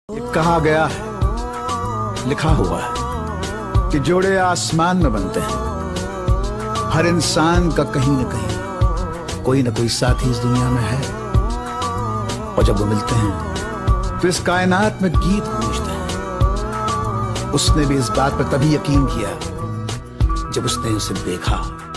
कहा गया है, लिखा हुआ है कि जोड़े आसमान में बनते हैं। हर इंसान का कहीं न कहीं कोई न कोई साथी इस दुनिया में है, और जब वो मिलते हैं तो इस कायनात में गीत गूंजते हैं। उसने भी इस बात पर तभी यकीन किया जब उसने उसे देखा।